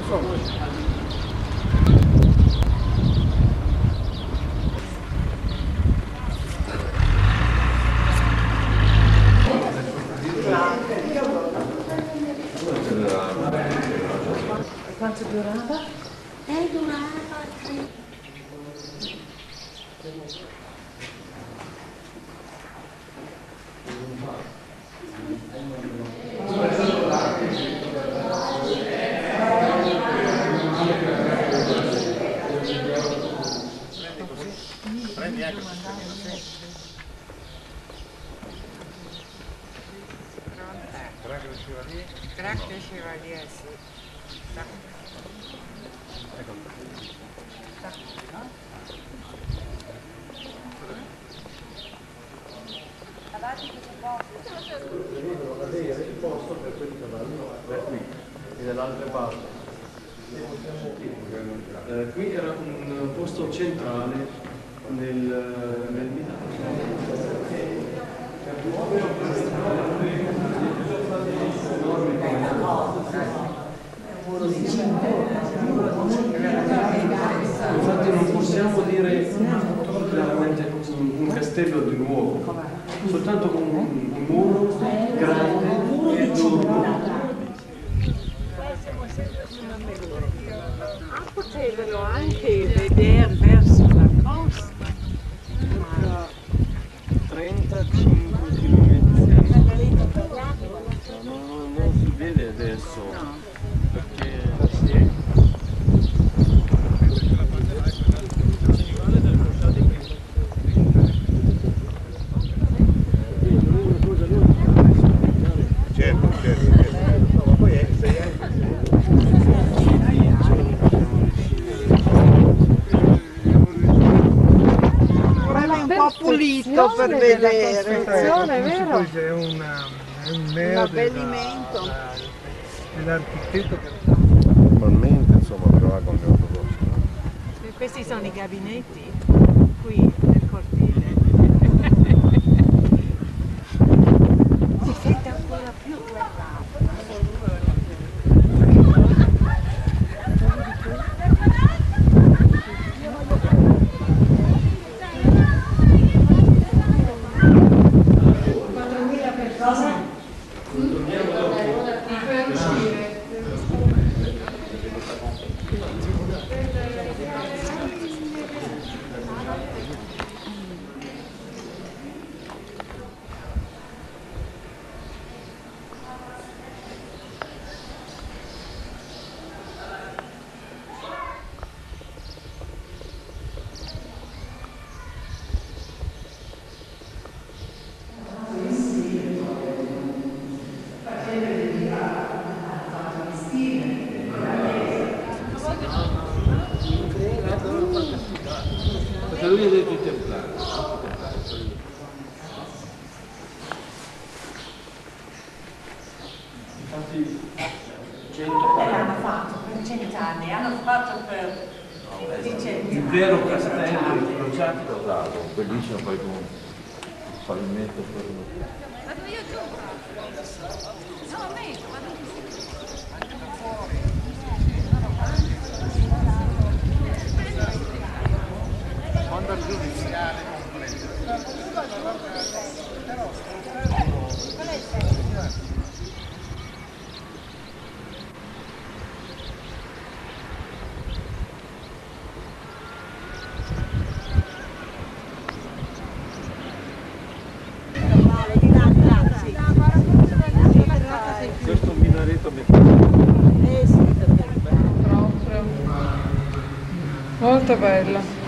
Quanto durava? Durava 3. Prendi anche. Grazie Chevalier, sì. Ecco. Avanti questo posto. Lei è il posto per quel cavallo, qui, e dall'altra parte. Qui era un posto centrale nel Milano. Infatti non possiamo dire chiaramente un castello di nuovo, soltanto un muro grande e lungo. Potevano anche vedere verso la costa. 35 km. Non si vede adesso, perché Pulito per vedere, vero? Poi c'è un abbellimento dell'architetto che Normalmente insomma però con le ortodossi. Questi sono i gabinetti qui nel cortile. Si sente ancora più lui ha detto i templari. Infatti 100 L'hanno fatto per 100 anni, hanno fatto per l'intero castello incrociati da lago. Bellissimo poi con il pavimento quello. Vado io giù. No, a me, vado giù. quando il giudiziale questo minareto metallico. Molto bello.